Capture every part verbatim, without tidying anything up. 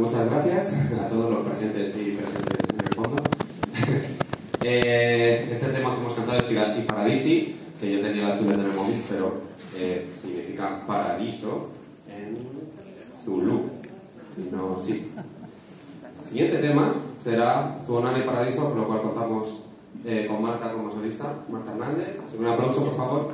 muchas gracias a todos los presentes y presentes en el fondo. eh, este tema que hemos cantado es y Paradisi, que yo tenía la chuleta en el móvil, pero eh, significa paraíso en Zulu. Y no, sí. El siguiente tema será Tuonane Paradiso, por lo cual contamos eh, con Marta como solista, Marta Hernández. Un aplauso, por favor.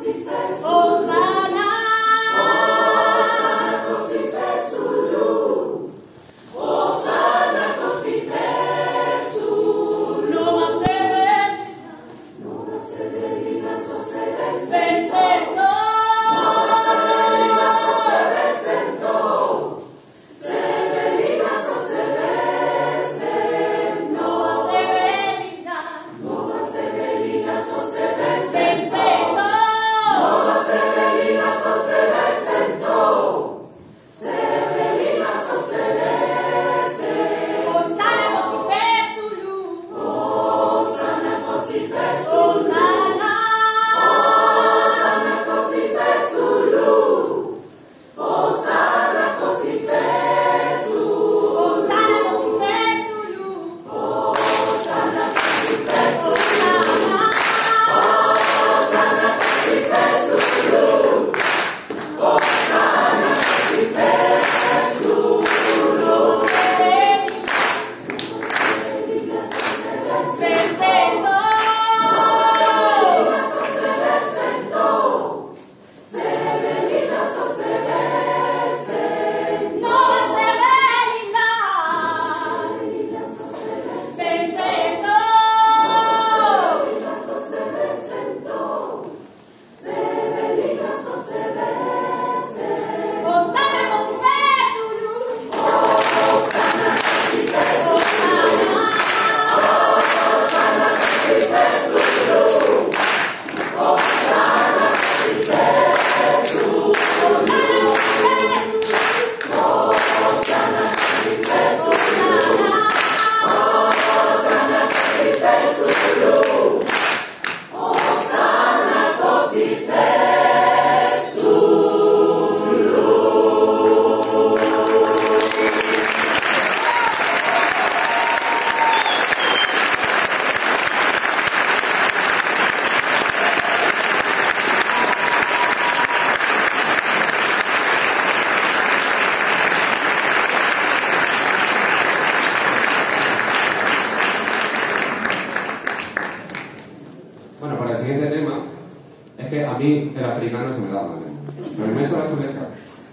a mí el africano se me da mal, ¿eh? Pero me he hecho la chuleta.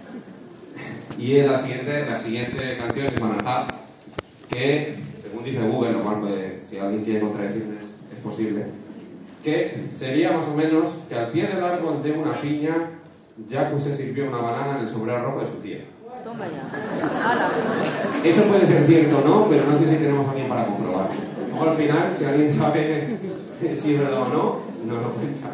Y la siguiente, la siguiente canción es Manajá, que según dice Google, lo cual puede, si alguien quiere contradecirme es, es posible, que sería más o menos que al pie del árbol de una piña Yaku se sirvió una banana en el sombrero rojo de su tía. Toma ya. Eso puede ser cierto, ¿no? Pero no sé si tenemos a alguien para comprobarlo. Luego al final, si alguien sabe si es verdad o no, nos lo cuenta.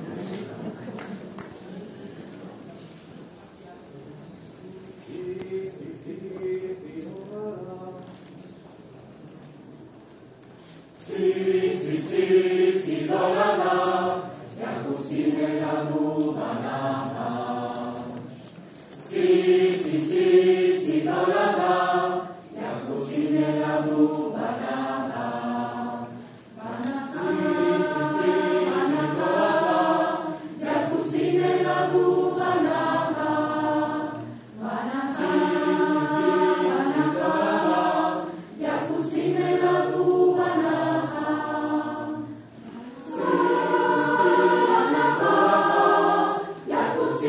Si, si, si, si, do, la, la, Yaku sirve la du banana. Si, si, si, si, do, la, la, Yaku sirve la du banana. Si, si, si, si, do, la, la, Yaku sirve la du banana. Si, si, si, si, do, la, la, Yaku sirve la du banana. Si, si, si, si, do, la, la, Yaku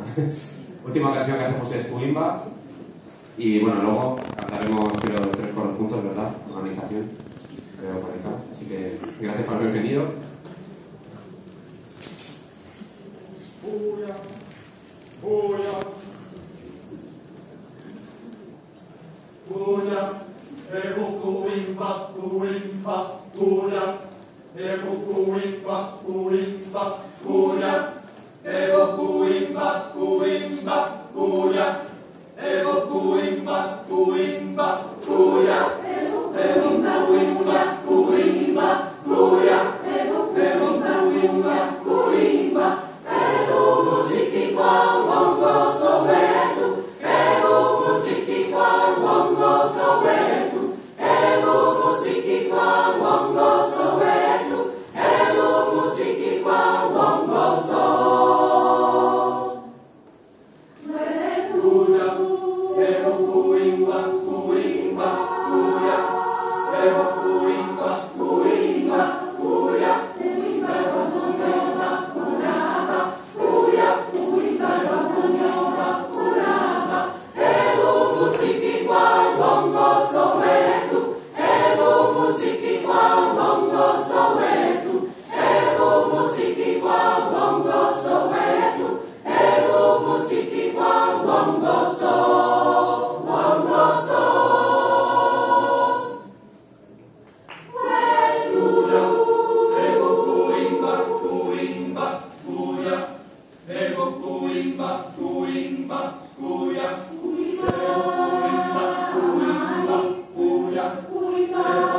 última canción que hacemos es Cuimba. Y bueno, luego cantaremos creo los tres coros juntos, ¿verdad? Organización. Creo por acá. Así que gracias por haber venido. Buia, buia, buia, ego cuimba, cuimba, buia, ego cuimba, cuimba, buia, ego cuimba, cuimba, buia, ego cuimba, cuimba, buia, ego cuimba, cuimba, buia, ego cuimba, cuimba. Ego musiki kwa wongo Soweto, ego musiki kwa wongo Soweto, ego musiki kwa wongo Soweto, ego musiki kwa wongo Soweto. Ego kuimba, kuimba, kuya, ego kuimba, kuimba, kuya, ego kuimba, kuraba. Ego musiki kwa wongo Soweto, ego musiki kwa wongo Soweto, ego musiki kwa wongo Soweto, ego musiki kwa wongo so, wongo so. Wetulo, ego kuimba, kuimba, kuya. Ego kuimba, kuimba, kuya, ego kuimba, kuimba, kuya,